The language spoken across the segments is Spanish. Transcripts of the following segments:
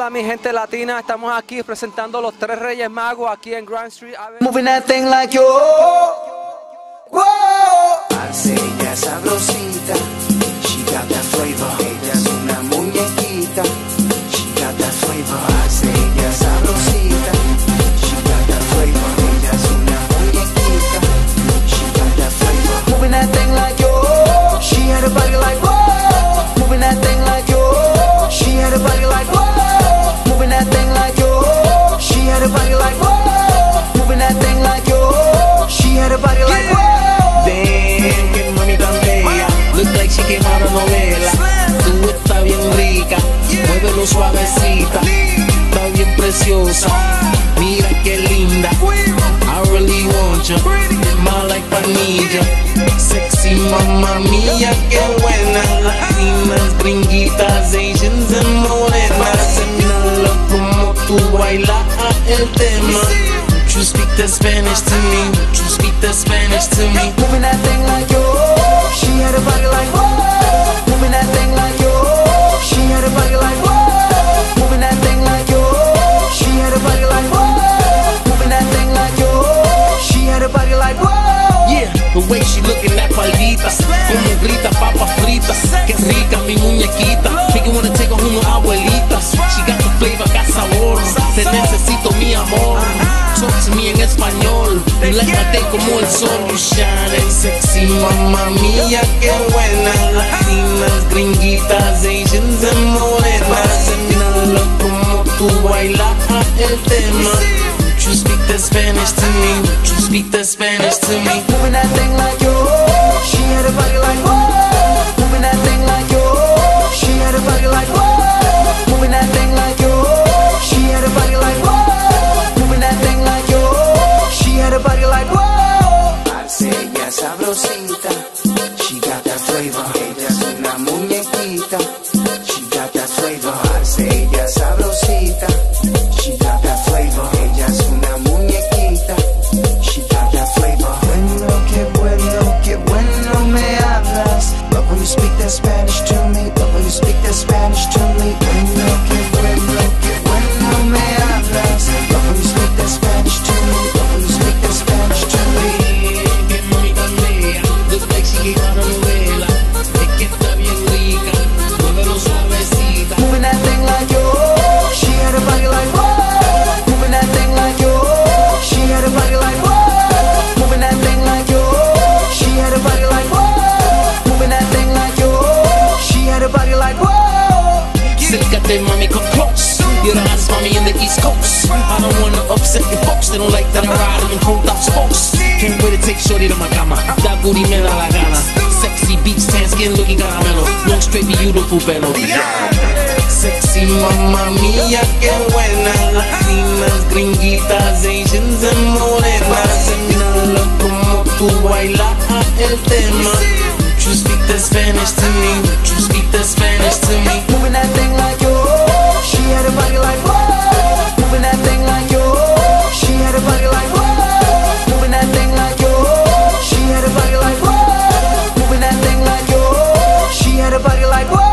Hola mi gente latina, estamos aquí presentando los tres Reyes Magos aquí en Grand Street Avenue. Moving that thing like yo. Whoa. Hace ella sabrosita. She got that flavor. Ella es una muñequita. She got that flavor. Hace ella sabrosita. She got that flavor. Ella es una muñequita. She got that flavor. Moving that thing like yo. She had a body like whoa. Moving that thing like yo. She had a body like whoa. Moving that thing like yo. She had a body like whoa. Moving that thing like yo. She had a body like whoa. Damn, que mami tan bella. Look like she came out of novela. Tú estás bien rica, muévelo suavecita. Está bien preciosa, mira qué linda. I really want you, my like panilla. Sexy mamma mía, qué buena. Latinas, gringuitas, Asians and morenas. En nada como tú bailas el tema. You speak the Spanish to me. You speak the Spanish to me. Moving that thing like yo. She had a body like whoa. Moving that thing like yo. She had a body like whoa. Moving that thing like yo. She had a body like whoa. Moving that thing like yo. She had a body like whoa. Yeah, the way she looking that palita. Como grita, papas fritas. Qué rica mi muñequita. Make you wanna take her home with abuelita. She got the flavor, got sabor. Te necesito mi amor. Talk to me en español. Relájate como el sol. You shining sexy, mamma mía, qué buena. Latinas, gringuitas, Asians and morenas. En nada como tú bailas el tema. You speak the Spanish to me. You speak the Spanish to me. Moving that thing like yo. She had a body like whoa. Moving that thing like yo. She had a body like whoa. Moving that thing like yo. She had a body like whoa. Moving that thing like yo. She had a body like whoa. Hace ella sabrosita. She got that flavor. Ella es una muñequita. She got that flavor. Hace ella sabrosita. She got that flavor. Ella es una muñequita. She got that flavor. Qué bueno me hablas. Love when you speak that Spanish to me. Love when you speak that Spanish to me. Qué bueno me hablas. Love when you speak that Spanish to me. Love when you speak that Spanish to me. Que mami tan bella, look like she came out of novela. Es que está bien rica, muévelo suavecita. Moving that thing like yo. She had a body like whoa. Moving that thing like yo. She had a body like whoa. Moving that thing like yo. She had a body like whoa. Moving that thing like yo. She had a body like whoa. Acércate mami, come close. You're the hottest mommy in the East Coast. I don't wanna upset your folks. They don't like that I ride in cold out spokes. Can't wait to take shorty to my cama. That booty me da la gana. Sexy beach tan skin looking caramelo. Long straight beautiful pelo. Sexy mamma mía, qué buena. Latinas, gringuitas, Asians and morenas. En nada como tú bailas el tema. You speak the Spanish to me. You speak the Spanish to me. Moving that thing like yo. She had a body like whoa. Moving that thing like yo. She had a body like whoa. Moving that thing like yo. She had a body like whoa. Moving that thing like yo. She had a body like whoa.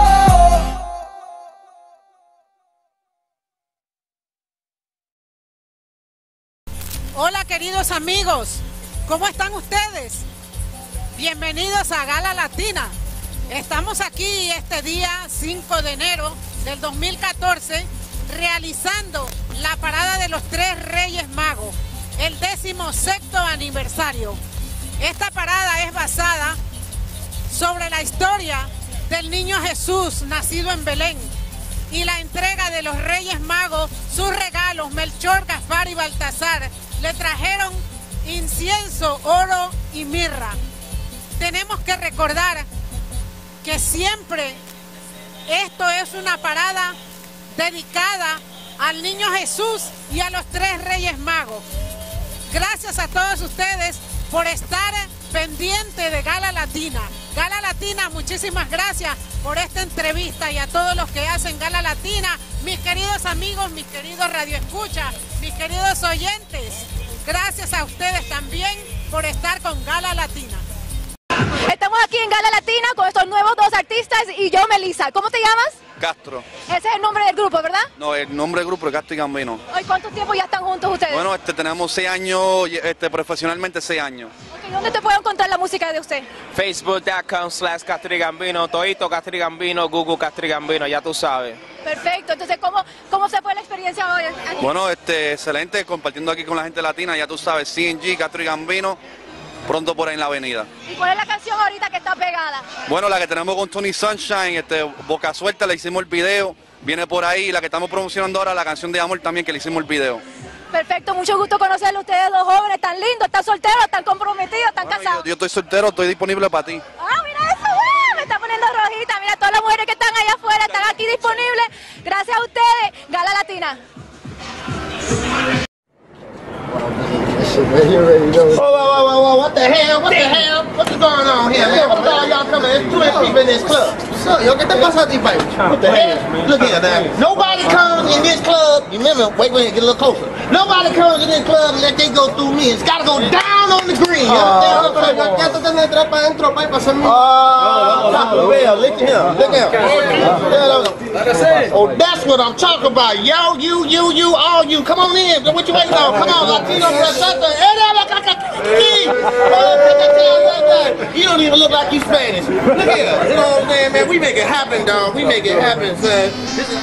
Hola queridos amigos, ¿cómo están ustedes? Bienvenidos a Gala Latina. Estamos aquí este día 5 de enero del 2014 realizando la parada de los tres Reyes Magos, el 16º aniversario. Esta parada es basada sobre la historia del niño Jesús nacido en Belén y la entrega de los Reyes Magos, sus regalos. Melchor, Gaspar y Baltasar le trajeron incienso, oro y mirra. Tenemos que recordar que siempre esto es una parada dedicada al niño Jesús y a los tres Reyes Magos. Gracias a todos ustedes por estar pendiente de Gala Latina. Gala Latina, muchísimas gracias por esta entrevista y a todos los que hacen Gala Latina, mis queridos amigos, mis queridos radioescuchas, mis queridos oyentes. Gracias a ustedes también por estar con Gala Latina. Estamos aquí en Gala Latina con estos nuevos dos artistas y yo, Melissa. ¿Cómo te llamas? Castro. Ese es el nombre del grupo, ¿verdad? No, el nombre del grupo es Castro y Gambino. ¿Y cuánto tiempo ya están juntos ustedes? Bueno, tenemos 6 años, profesionalmente 6 años. Okay, ¿dónde te puedo encontrar la música de usted? Facebook.com/CastriGambino, Toito CastriGambino, Google CastriGambino, ya tú sabes. Perfecto, entonces ¿cómo se fue la experiencia hoy aquí? Bueno, excelente, compartiendo aquí con la gente latina, ya tú sabes, CNG, Castro y Gambino, pronto por ahí en la avenida. ¿Y cuál es la canción ahorita que está pegada? Bueno, la que tenemos con Tony Sunshine, Boca Suelta, le hicimos el video, viene por ahí, la que estamos promocionando ahora, la canción de Amor también, que le hicimos el video. Perfecto, mucho gusto conocerlo, ustedes dos jóvenes, tan lindos, tan solteros, tan comprometidos, tan casados. Yo estoy soltero, estoy disponible para ti. Ah, mira eso, me está poniendo rojita, mira todas las mujeres que están allá afuera, están aquí disponibles, gracias a ustedes, Gala Latina. Whoa, what the hell? What the hell? What's going on here, man? What's all y'all coming? There's too many people in this club. So, yo, ¿qué te pasa a ti, baby? What the hell? Look here, man. Nobody comes in this club. You remember, wait, get a little closer. Nobody comes in this club and let they go through me. It's gotta go down on the green. You understand? Look at him. Look at him. Oh, that's what I'm talking about. Yo, you, all you. Come on in. What you waiting on? Come on, Latino. You don't even look like you Spanish. Look here. You know what I'm saying, man? We make it happen, dog. We make it happen, son.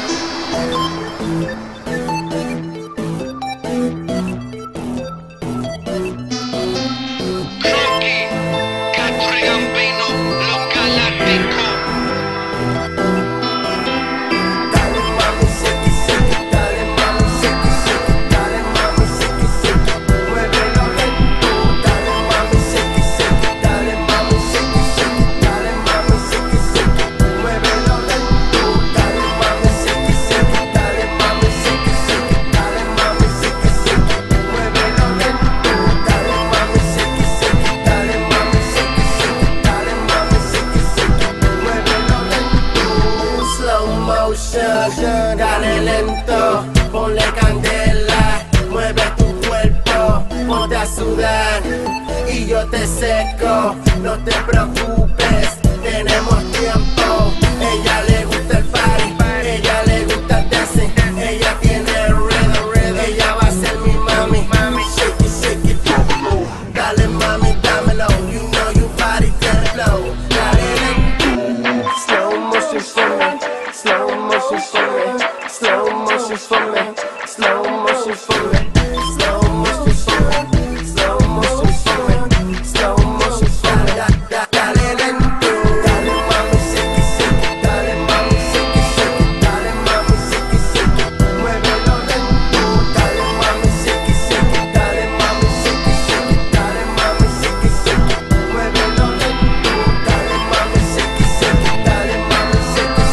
Dale lento, ponle candela, mueve tu cuerpo, ponte a sudar y yo te seco, no te preocupes, tenemos tiempo. Ella le gusta el party, ella le gusta el dancing, ella tiene el rhythm, ella va a ser mi mami, shake it, dale mami, dámelo, you know you body can flow, dale lento, slow motion for me. Slow motion for me, slow motion for me, slow motion for me, slow motion for me, slow motion for me, slow motion for me. Dale lento, dale mami, shake it, dale mami, shake it, dale mami, shake it, muévelo lento, dale mami, shake it, dale mami, shake it, dale mami, shake it, muévelo lento, dale mami, shake it, dale mami, shake it.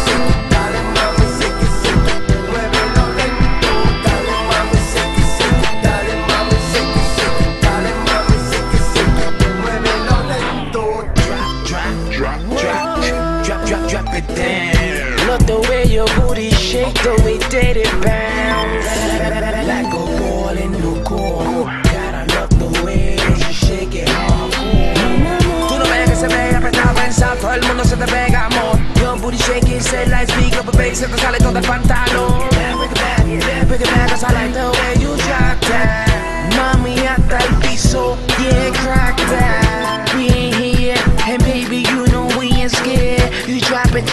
Drop it down. Love the way your booty shake, the way that it bounce. Like a ball in the court. Gotta love the way you shake it hardcore. Tú no ves que se ve apretado pensar, todo el mundo se te pega, amor. Your booty shaking, say like speak up a bass, se te sale todo el pantalón. Bring it back, 'cause I like the way you drop that. Mami, hasta el piso, yeah, crack that. We ain't here, and baby, you know we ain't scared. You drop it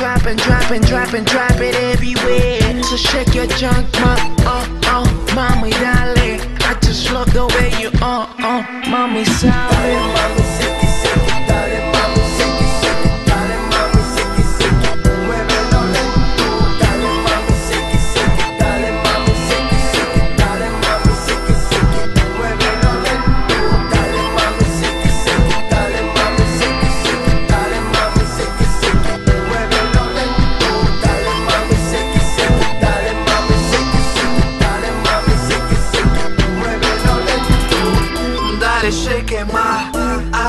everywhere. So shake your junk, mommy, dale. I just love the way you, mommy, sabe. Mami, shake it, dale mami, shake it, dale mami, shake it, muévelo lento, dale mami, shake it, dale mami, shake it, dale mami, shake it, muévelo lento, dale mami, shake it, dale mami, shake it, dale mami, shake it, muévelo lento, dale mami, shake it, dale mami, shake it, dale mami, shake it, muévelo lento, Dale, shake it, ma.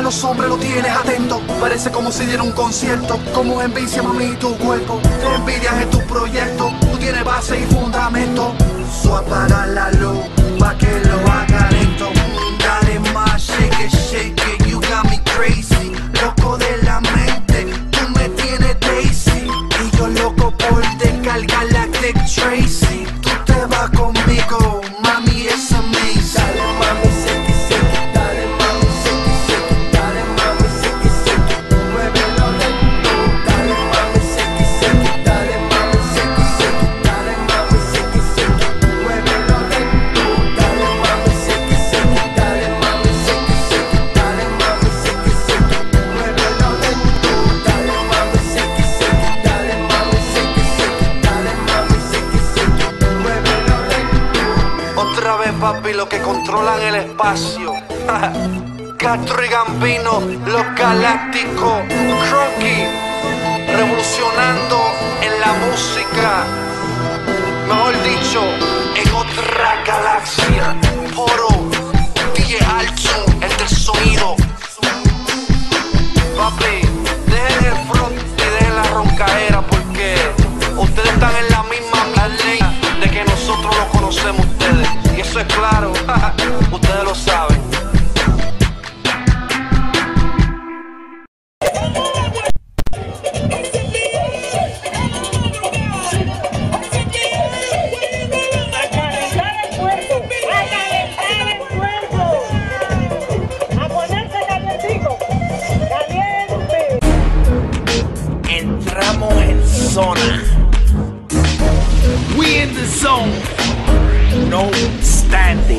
los hombres lo tienes atento. Parece como si diera un concierto. Como envidia, mami, tu cuerpo. Te envidias en tu proyecto. Tú tienes base y fundamento. Apaga la luz pa' que lo haga lento. Dale más, shake it, you got me crazy. Loco de la mente, tú me tienes Daisy. Y yo loco por descargar Galactic Tracy. Tú te vas conmigo, mami, es amazing. Dale mami, shake it, dale mami, shake it, dale mami, shake it, muévelo lento. Dale mami, shake it, dale mami, shake it, dale mami, shake it, muévelo lento. Dale mami, shake it, dale mami, shake it, dale mami, shake it, muévelo lento. Dale mami, shake it, dale mami, shake it, dale mami, shake it, muévelo lento. Otra vez, papi, lo que controlan el espacio. Castro y Gambino, los galácticos. Crocky, revolucionando en la música. Mejor dicho, en otra galaxia. Poro, DJ Alcho, el del sonido. Papi, dejen el front y dejen la roncaera, porque ustedes están en la misma ley de que nosotros lo conocemos ustedes. Y eso es claro, ustedes lo saben. Entramos en zona. We in the zone. No standing.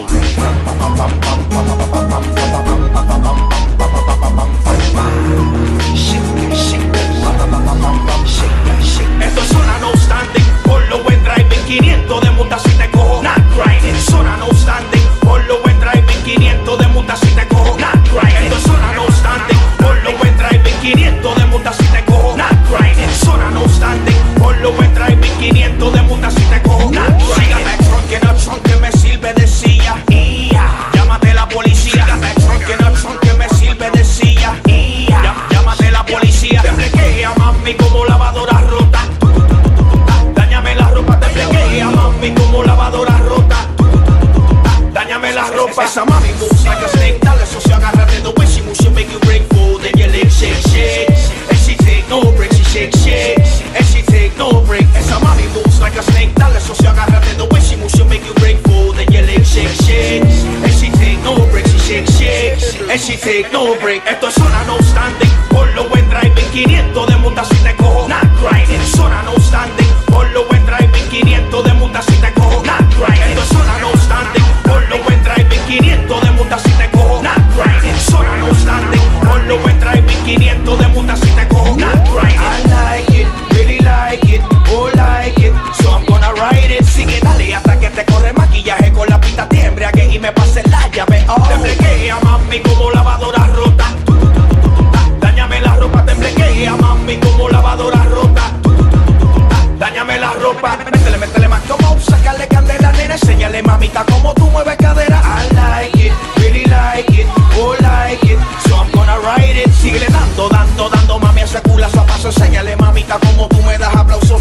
Esto es zona no standing. Por lo buen driving 500 de multa si te cojo. Not grinding. Zona no standing. Por lo buen driving 500 de multa si te cojo. Not grinding. Esto es zona no standing. Por lo buen driving 500 de multa si te cojo. Not grinding. Zona no standing. Por lo buen driving 500 de multa si te cojo. Not grinding. Sígame trunk en el trunk que me sirve de silla. Llámate la policía. Sígame trunk en el trunk que me sirve de silla. Llámate la policía. Te bloquea mami como lavadora rota. Dáñame la ropa. Te bloquea mami como lavadora rota. Dáñame la ropa. Esa mami moves like a snake. Dale socio, agárrate the way she moves. She'll make you break fold and your legs shake, shake. And she take no break, she shake, shake. And she take no break. Esa mami moves like a snake. Dale socio, agárrate the way she moves. She'll make you break fold and your legs shake, shake. And she take no break, she shake, shake. And she take no break. Esto es zona no standing. Por lo buen driving 500 de multa si te cojo. Not grinding. Zona no standing. Por lo buen driving 500 de multa si te cojo. Not grinding. Esto es zona no standing. Por lo buen driving 500 de multa si te cojo. Not grinding. Zona no standing. Por lo buen driving 500 de multa si te cojo. Not grinding. I like it, really like it, oh like it. So I'm gonna ride it. Sigue, dale hasta que te corre maquillaje con la pista te embriague y me pase la llave. Oh. Te bloquea mami como lavadora rota. Dáñame la ropa, te bloquea mami como lavadora rota. Dáñame la ropa, métele más como sacarle candela, nena. Enséñale mamita como tú mueves cadera. I like it, really like it, oh like it. So I'm gonna ride it. Síguele dando mami ese culazo a paso. Enséñale mamita como tú me das aplausos.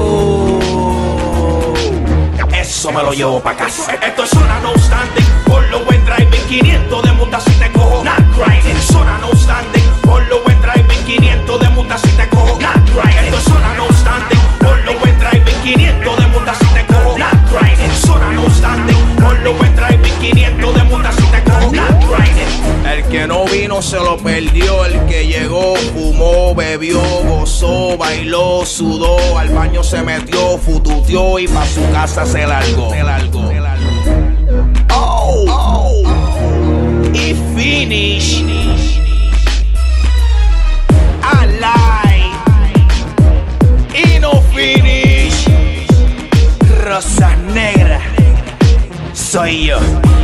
Wow. Eso me lo llevo pa' casa. Esto es zona no standing. Por lo buen driving 500 de multa si te cojo. Not grinding. Zona no standing. Por lo buen driving 500 de multa si te cojo. Not grinding. Esto es zona no standing. Por lo buen driving 500 de multa si te cojo. Not grinding. Zona no standing. Por lo buen driving 500 de multa si te cojo. Not grinding. El que no vino se lo perdió. El que llegó fumó, bebió, gozó, bailó, sudó. Al baño se metió, fututeó y pa' su casa se largó. Oh. Y finish. I lie. Y no finish. Rosa negra. Soy yo.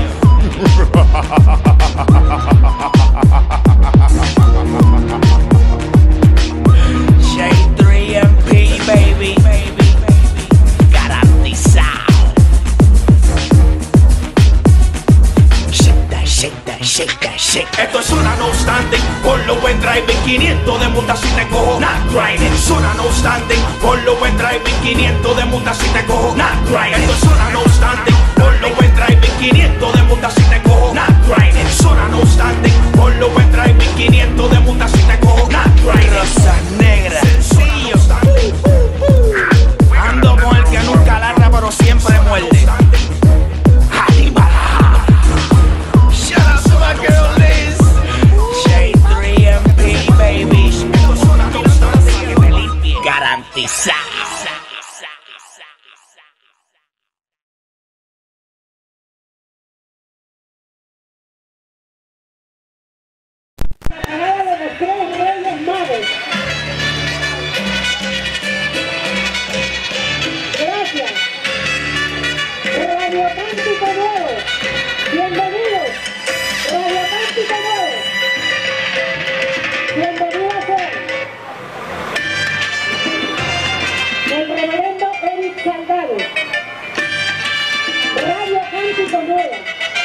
J3MP, baby. Garantizado. Shake that, shake that, shake that, shake. Esto es una not grinding. Zona no standing, por lo buen driving, 500 de multa si te cojo, not grinding. Esto es zona no standing, por lo buen driving, 500 de multa si te cojo, not grinding. Zona no standing, por lo buen driving, 500 de multa si te cojo, not grinding. Rosa negra, sencillo. Ando con el que nunca larga pero siempre muerde. Shout out to my girl Liz. J3MP baby. Garantizado. Gracias. Radio Cántico Nuevo. Bienvenidos. Radio Cántico Nuevo. Bienvenidos el reverendo Eric Salgado. Radio Cántico Nuevo.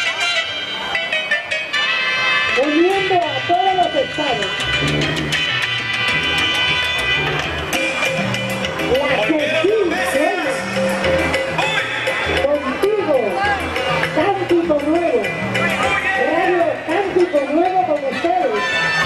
Uniendo a todos los estados. La que sí suena. Contigo, Cántico Nuevo. Radio Cántico Nuevo con ustedes.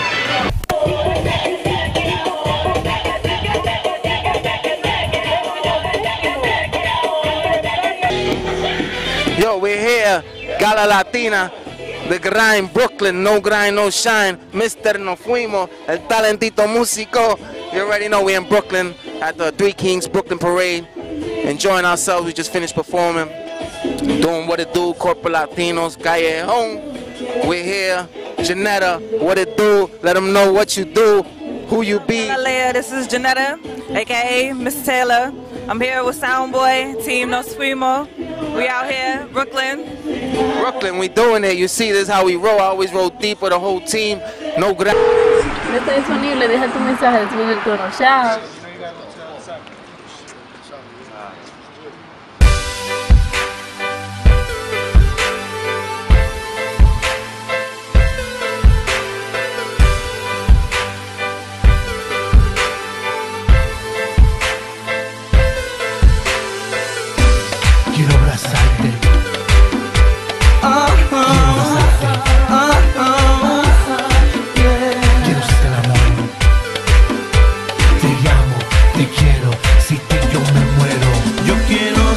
Yo, we're here, Gala Latina, the grind, Brooklyn, no grind, no shine, Mr. No Fuimos, el talentito músico. You already know we're in Brooklyn at the Three Kings Brooklyn Parade, enjoying ourselves. We just finished performing, doing what it do, Corporate Latinos, Callejon. We're here, Janetta, what it do, let them know what you do, who you be. Leah, this is Janetta, aka Miss Taylor. I'm here with Soundboy, Team Nos Fuimos. We out here, Brooklyn. Brooklyn, we doing it. You see, this is how we roll. I always roll deep with the whole team. No grind. No está disponible, deja tu mensaje después del tono. Chao. Quiero abrazarte. Quiero ser el amor. Te llamo, te quiero. Si te yo me muero. Yo quiero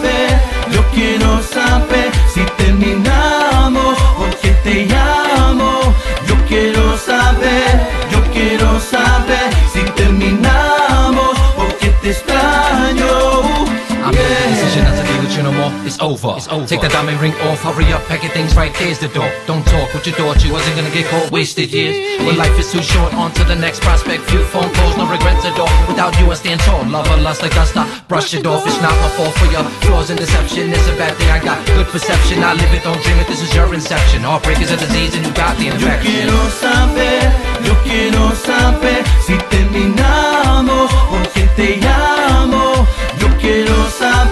saber si terminamos. Porque te llamo. Yo quiero saber si terminamos. Porque te extraño. I made the decision not to be with you no more. It's over. Take that diamond ring off. Hurry up, pack your things right. There's the door. Don't talk with your thought. You wasn't gonna get caught. Wasted years. When life is too short, on to the next prospect. Few phone calls, no regrets at all. Without you, I stand tall. Love or lust, like I stop. Brush it off. It's not my fault for your flaws and deception. It's a bad thing. I got good perception. I live it, don't dream it. This is your inception. Heartbreak is a disease, and you got the infection. Yo quiero saber si terminamos. Porque te llamo. Yo quiero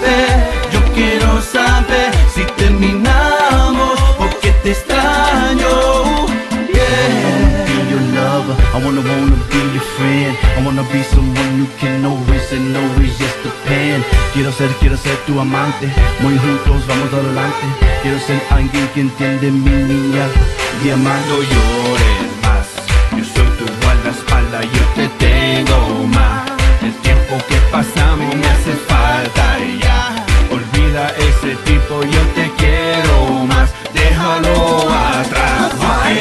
saber si terminamos, porque te extraño. Yeah. Be your lover, I wanna be your friend. I wanna be someone you can always just depend. Quiero ser tu amante, muy juntos vamos adelante. Quiero ser alguien que entiende mi niña, diamante. No llores más, yo soy tu guardaespaldas, yo te tengo más. El tiempo que pasamos me hace falta y ya. Olvida ese tipo, yo te quiero más. Déjalo atrás.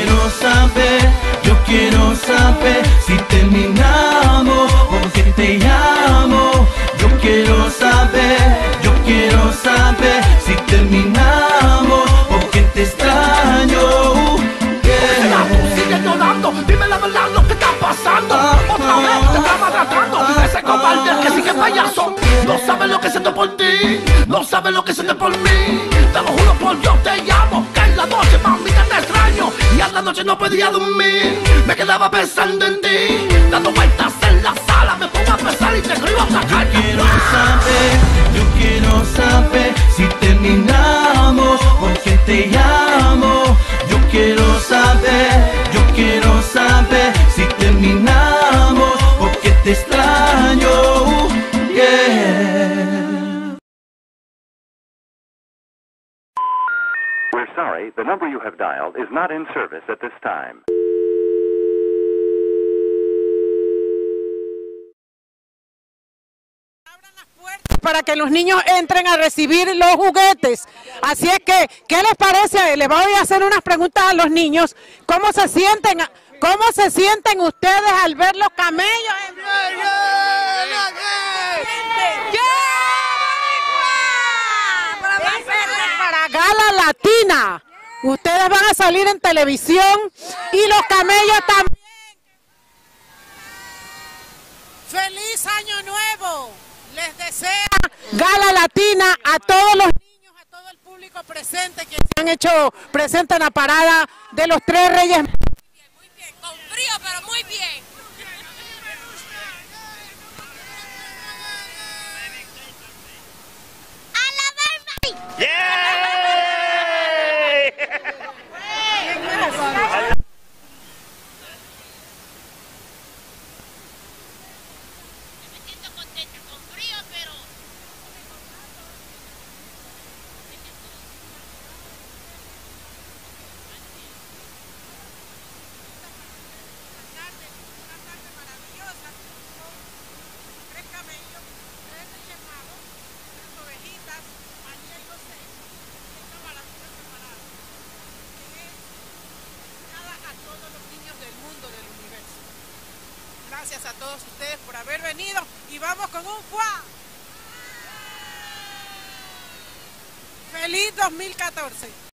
Yo quiero saber si terminamos. Porque te llamo. Yo quiero saber si terminamos. Porque te extraño. Sigue llorando, dime la verdad lo que está pasando. Otra vez te está maltratando ese cobarde que sigue payaso. No sabe lo que siento por ti, no sabe lo que siento por mí. Te lo juro por Dios, te llamo. Que en la noche, mamita, te extraño. Y a la noche no podía dormir, me quedaba pensando en ti. Dando vueltas en la sala, me pongo a pensar y te escribo otra carta. Yo quiero saber si terminamos. Porque te llamo. Yo quiero saber si terminamos. Porque te te extraño, yeah. We're sorry, the number you have dialed is not in service at this time. Para que los niños entren a recibir los juguetes. Así es que, ¿qué les parece? Les voy a hacer unas preguntas a los niños. ¿Cómo se sienten ustedes al ver los camellos? Para Gala Latina. Ustedes van a salir en televisión y los camellos también. ¡Feliz Año Nuevo! Les desea Gala Latina a todos los niños, a todo el público presente que se han hecho presente en la parada de los Tres Reyes. Muy bien, con frío, pero muy bien. Gracias a todos ustedes por haber venido y vamos con un ¡fua! ¡Feliz 2014!